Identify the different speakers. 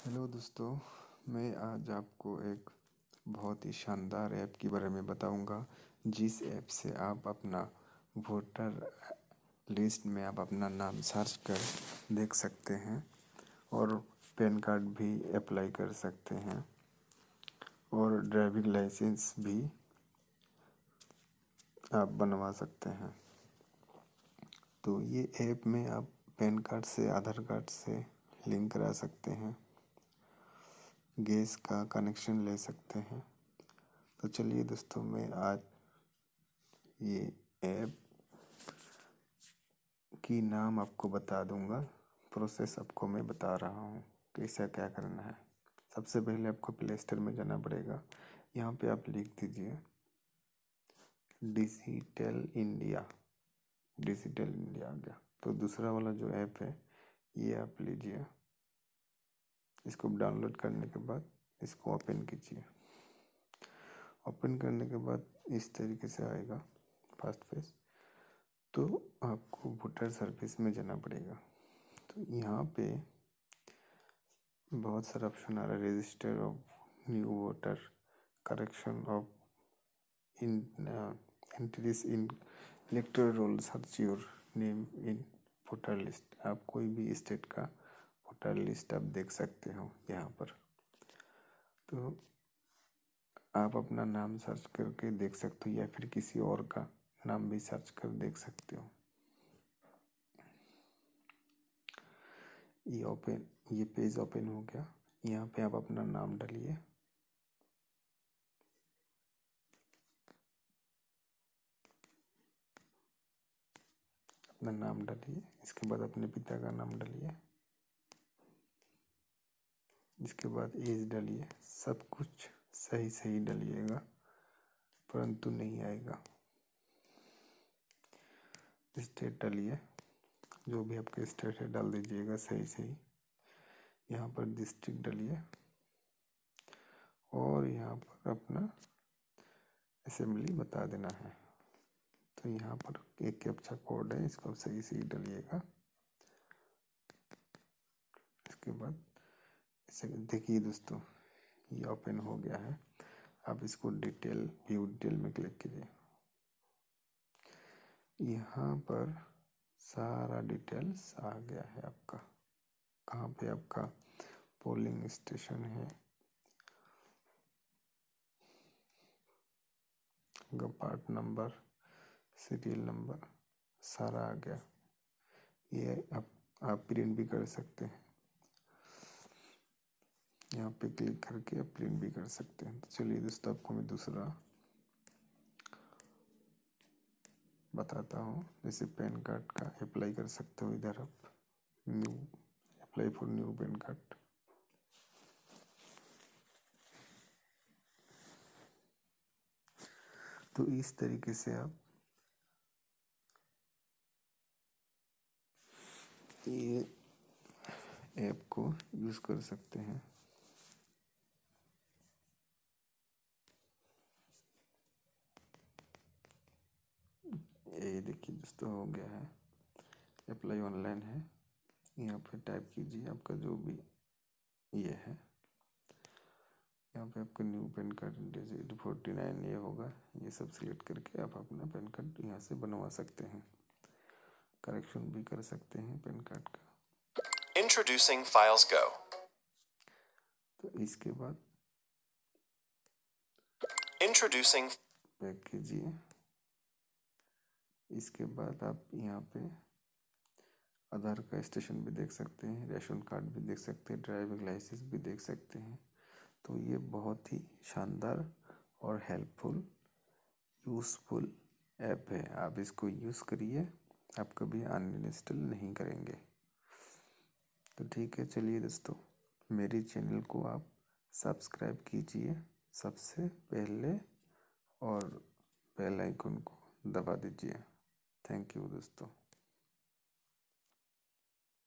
Speaker 1: Hello दोस्तों, मैं आज आपको एक बहुत ही शानदार ऐप के बारे में बताऊंगा, जिस ऐप से आप अपना वोटर लिस्ट में आप अपना नाम सर्च कर देख सकते हैं और पैन कार्ड भी अप्लाई कर सकते हैं और ड्राइविंग लाइसेंस भी आप बनवा सकते हैं। तो ये ऐप में आप पैन कार्ड से, आधार कार्ड से लिंक करा सकते हैं, गैस का कनेक्शन ले सकते हैं। तो चलिए दोस्तों, मैं आज ये ऐप की नाम आपको बता दूंगा। प्रोसेस आपको मैं बता रहा हूँ कैसे क्या करना है। सबसे पहले आपको प्ले स्टोर में जाना पड़ेगा। यहाँ पे आप लिख दीजिए डिजिटल इंडिया। डिजिटल इंडिया आ गया। तो दूसरा वाला जो ऐप है ये आप लीजिए। इसको डाउनलोड करने के बाद इसको ओपन कीजिए। ओपन करने के बाद इस तरीके से आएगा फर्स्ट पेज। तो आपको वोटर सर्विस में जाना पड़ेगा। तो यहाँ पे बहुत सारा ऑप्शन आ रहा है। Register of new voter, correction of entries in electoral roll, search your name in voter list. आप कोई भी स्टेट का वोटर लिस्ट आप देख सकते हो यहाँ पर। तो आप अपना नाम सर्च करके देख सकते हो या फिर किसी और का नाम भी सर्च कर देख सकते हो। ये पेज ओपन हो गया। यहाँ पे आप अपना नाम डालिए। अपना नाम डालिए। इसके बाद अपने पिता का नाम डालिए। इसके बाद एज डालिए। सब कुछ सही सही डालिएगा, परंतु नहीं आएगा। स्टेट डालिए, जो भी आपके स्टेट है डाल दीजिएगा सही सही। यहाँ पर डिस्ट्रिक्ट डालिए और यहाँ पर अपना असेंबली बता देना है। तो यहाँ पर एक कैप्चा कोड है, इसको सही सही डालिएगा। इसके बाद इसे देखिए दोस्तों, ये ओपन हो गया है। आप इसको डिटेल व्यू डिटेल में क्लिक कीजिए। यहाँ पर सारा डिटेल्स आ गया है आपका, कहाँ पे आपका पोलिंग स्टेशन है, पार्ट नंबर, सीरियल नंबर, सारा आ गया। ये आप प्रिंट भी कर सकते हैं। यहाँ पे क्लिक करके आप प्रिंट भी कर सकते हैं। तो चलिए दोस्तों, आपको मैं दूसरा बताता हूँ। जैसे पैन कार्ड का अप्लाई कर सकते हो। इधर आप new apply for new PAN card. तो इस तरीके से आप ये ऐप को यूज़ कर सकते हैं। ये देखिए दोस्तों, हो गया है। अप्लाई ऑनलाइन है। यहाँ पे टाइप कीजिए आपका जो भी ये है। यहाँ पे आपका न्यू पैन कार्ड डिजिट 49 ये होगा। ये सब सिलेक्ट करके आप अपना पैन कार्ड यहाँ से बनवा सकते हैं। करेक्शन भी कर सकते हैं पैन कार्ड का।
Speaker 2: Introducing Files Go.
Speaker 1: तो इसके बाद
Speaker 2: Introducing.
Speaker 1: बैक कीजिए। इसके बाद आप यहाँ पे आधार का स्टेशन भी देख सकते हैं, रेशन कार्ड भी देख सकते हैं, ड्राइविंग लाइसेंस भी देख सकते हैं। तो ये बहुत ही शानदार और हेल्पफुल यूज़फुल ऐप है। आप इसको यूज़ करिए, आप कभी अनइंस्टॉल नहीं करेंगे। तो ठीक है, चलिए दोस्तों, मेरी चैनल को आप सब्सक्राइब कीजिए सबसे पहले और बेल आइकन को दबा दीजिए। थैंक यू दोस्तों।